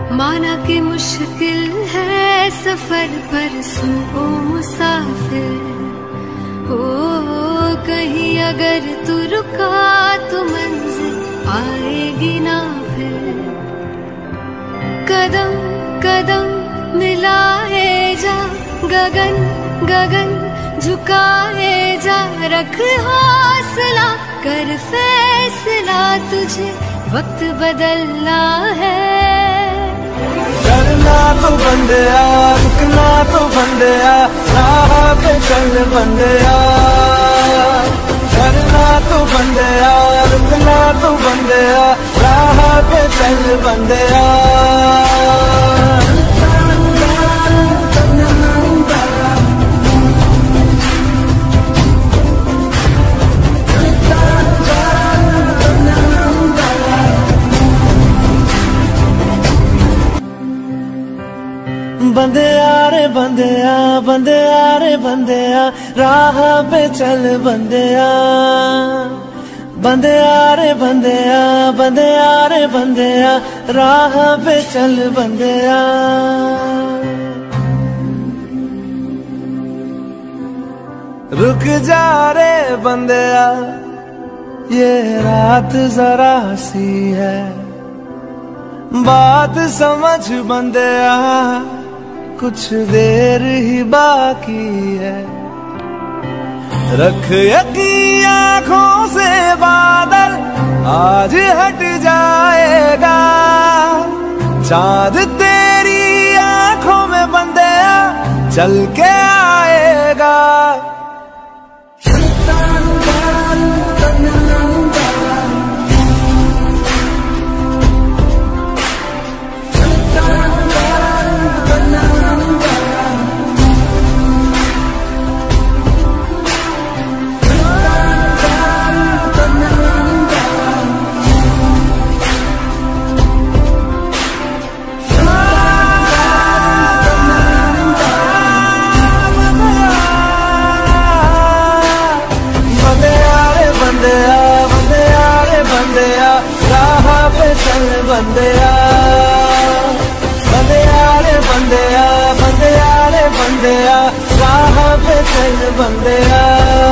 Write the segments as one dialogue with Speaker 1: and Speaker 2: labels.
Speaker 1: माना कि मुश्किल है सफर पर सुन ओ मुसाफिर हो, कहीं अगर तू रुका तो मंजिल आएगी ना फिर। कदम कदम मिलाए जा, गगन गगन झुकाए जा, रख हौसला कर फैसला, तुझे वक्त बदलना है।
Speaker 2: चलना तो बंदिया, रुकना तो बंदिया, राह पे चल बंदिया। चलना तो बंदिया, रुकना तो बंदिया, राह पे चल बंदिया। बंदिया रे बंदिया, बंदिया रे बंदिया, राह पे चल बंदिया। बंदिया रे बंदिया, बंदिया रे बंदिया, राह पे चल बंदिया। रुक जा रे बंदिया, ये रात जरा सी है, बात समझ बंदिया, कुछ देर ही बाकी है। रख यकीन आँखों से बादल आज हट जाएगा, चांद तेरी आँखों में बंदिया चल के आएगा। चल बंदिया, बंदिया रे बंदिया, बंदिया रे बंदिया, राह पे चल बंदिया।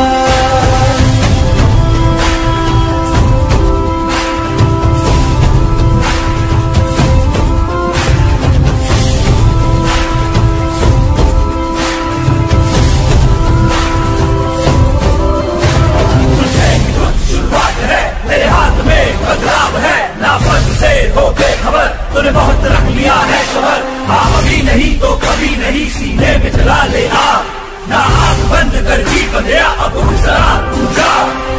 Speaker 3: तेरे हाथ में बदलाव है, ना फर्ज से हो बेखबर, तूने बहुत रख लिया है शहर। हाँ अभी नहीं तो कभी नहीं, सीने में जला ले आग, ना आँख बंद कर जी बंदिया, अब उठ जरा तू जा।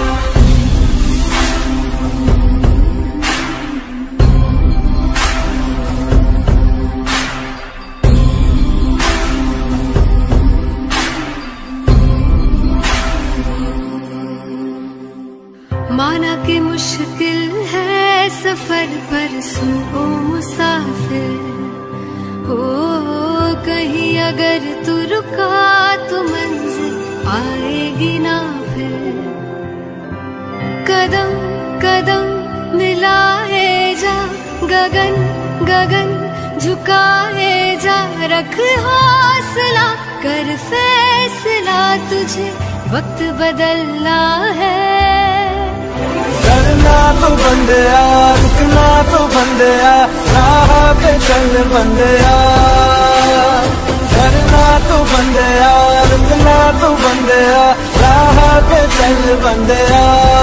Speaker 1: माना कि मुश्किल है सफर पर सुन ओ मुसाफिर हो, कहीं अगर तू रुका तो मंजिल आएगी ना फिर। कदम कदम मिलाए जा, गगन गगन झुकाए जा, रख हौसला कर फैसला, तुझे वक्त बदलना है।
Speaker 2: चलना तो बंदिया, रुकना तो बंदिया, राह पे चल बंदिया। चलना तो बंदिया, रुकना तो बंदिया, राह पे चल बंदिया।